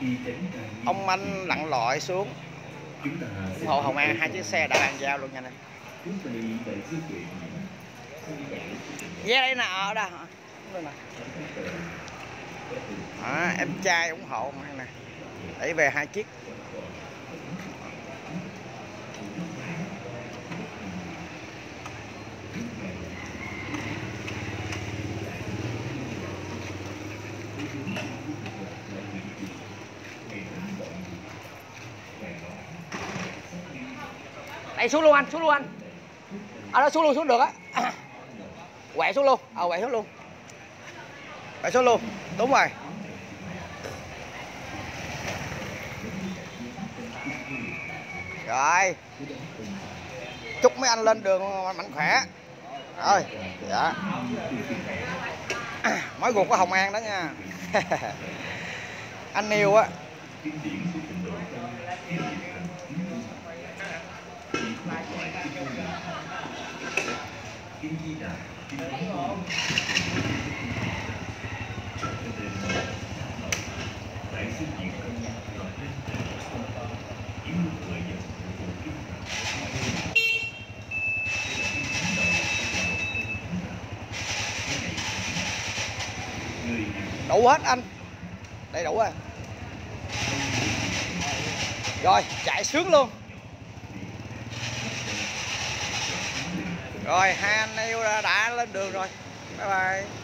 Ông anh lặn lội xuống ủng hộ Hồng An, 2 chiếc xe đã bàn giao luôn nha anh. Vé đây nè, ở đây hả? Em trai ủng hộ nè, đẩy về 2 chiếc. Đây xuống luôn anh, xuống luôn anh. À đó, xuống luôn, xuống được á. Quẹo xuống luôn, quẹo xuống luôn. Quẹo xuống luôn, đúng rồi. Rồi. Chúc mấy anh lên đường mạnh khỏe. Rồi, dạ. Mới ruột của Hồng An đó nha. Anh yêu á. Đủ hết anh. Đây đủ rồi. Rồi, chạy sướng luôn. Rồi, hai anh yêu đã lên đường rồi. Bye bye.